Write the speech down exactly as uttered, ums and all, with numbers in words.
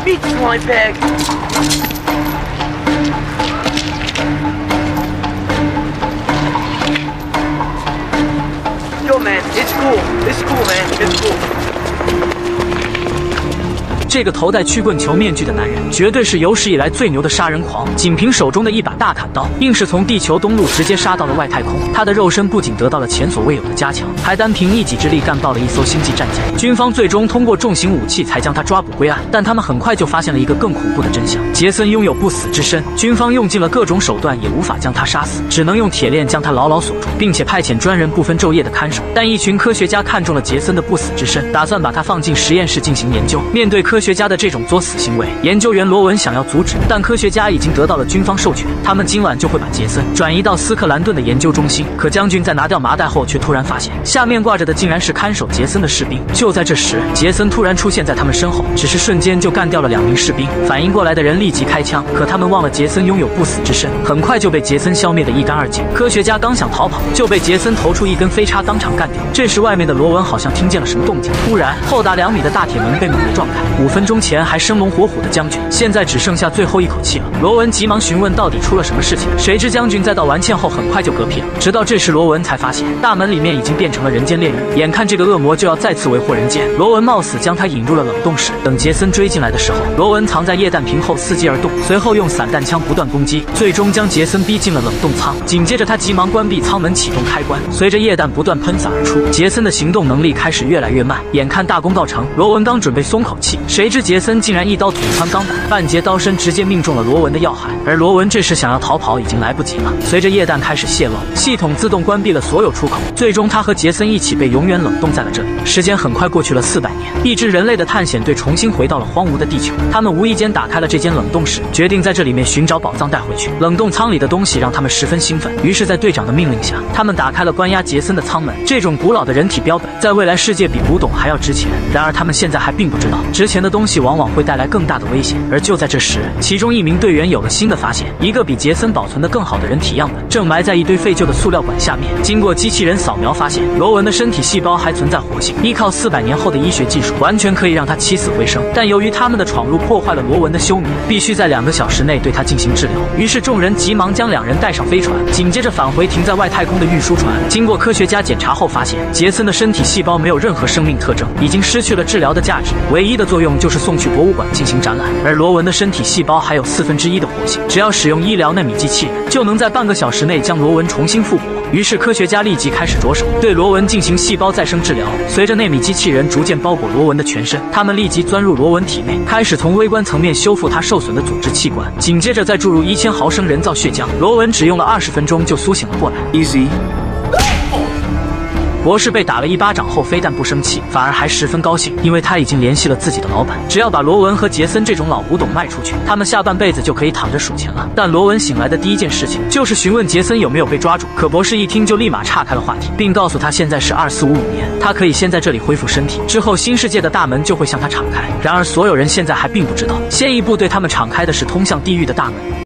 Meet slime bag. Yo, man, it's cool. It's cool, man. It's cool. 这个头戴曲棍球面具的男人，绝对是有史以来最牛的杀人狂。仅凭手中的一把大砍刀，硬是从地球东路直接杀到了外太空。他的肉身不仅得到了前所未有的加强，还单凭一己之力干爆了一艘星际战舰。军方最终通过重型武器才将他抓捕归案，但他们很快就发现了一个更恐怖的真相：杰森拥有不死之身。军方用尽了各种手段，也无法将他杀死，只能用铁链将他牢牢锁住，并且派遣专人不分昼夜的看守。但一群科学家看中了杰森的不死之身，打算把他放进实验室进行研究。面对科学家的这种作死行为，研究员罗文想要阻止，但科学家已经得到了军方授权，他们今晚就会把杰森转移到斯克兰顿的研究中心。可将军在拿掉麻袋后，却突然发现下面挂着的竟然是看守杰森的士兵。就在这时，杰森突然出现在他们身后，只是瞬间就干掉了两名士兵。反应过来的人立即开枪，可他们忘了杰森拥有不死之身，很快就被杰森消灭得一干二净。科学家刚想逃跑，就被杰森投出一根飞叉当场干掉。这时外面的罗文好像听见了什么动静，突然厚达两米的大铁门被猛地撞开。五分钟前还生龙活虎的将军，现在只剩下最后一口气了。罗文急忙询问到底出了什么事情，谁知将军在道完歉后很快就嗝屁了。直到这时，罗文才发现大门里面已经变成了人间炼狱，眼看这个恶魔就要再次为祸人间，罗文冒死将他引入了冷冻室。等杰森追进来的时候，罗文藏在液弹瓶后伺机而动，随后用散弹枪不断攻击，最终将杰森逼进了冷冻舱。紧接着他急忙关闭舱门，启动开关，随着液弹不断喷洒而出，杰森的行动能力开始越来越慢。眼看大功告成，罗文刚准备松口气，谁知杰森竟然一刀捅穿钢板，半截刀身直接命中了罗文的要害。而罗文这时想要逃跑已经来不及了。随着液弹开始泄漏，系统自动关闭了所有出口，最终他和杰森一起被永远冷冻在了这里。时间很快过去了四百年，一支人类的探险队重新回到了荒芜的地球。他们无意间打开了这间冷冻室，决定在这里面寻找宝藏带回去。冷冻舱里的东西让他们十分兴奋，于是在队长的命令下，他们打开了关押杰森的舱门。这种古老的人体标本在未来世界比古董还要值钱，然而他们现在还并不知道，值钱的东西往往会带来更大的危险。而就在这时，其中一名队员有了新的发现，一个比杰森保存的更好的人体样本正埋在一堆废旧的塑料管下面。经过机器人扫描发现，罗文的身体细胞还存在活性，依靠四百年后的医学技术，完全可以让他起死回生。但由于他们的闯入破坏了罗文的休眠，必须在两个小时内对他进行治疗。于是众人急忙将两人带上飞船，紧接着返回停在外太空的运输船。经过科学家检查后发现，杰森的身体细胞没有任何生命特征，已经失去了治疗的价值，唯一的作用就是送去博物馆进行展览。而罗文的身体细胞还有四分之一的活性，只要使用医疗纳米机器人，就能在半个小时内将罗文重新复活。于是科学家立即开始着手对罗文进行细胞再生治疗。随着纳米机器人逐渐包裹罗文的全身，他们立即钻入罗文体内，开始从微观层面修复他受损的组织器官。紧接着再注入一千毫升人造血浆，罗文只用了二十分钟就苏醒了过来。Easy。博士被打了一巴掌后，非但不生气，反而还十分高兴，因为他已经联系了自己的老板，只要把罗文和杰森这种老古董卖出去，他们下半辈子就可以躺着数钱了。但罗文醒来的第一件事情就是询问杰森有没有被抓住，可博士一听就立马岔开了话题，并告诉他现在是二四五五年，他可以先在这里恢复身体，之后新世界的大门就会向他敞开。然而所有人现在还并不知道，先一步对他们敞开的是通向地狱的大门。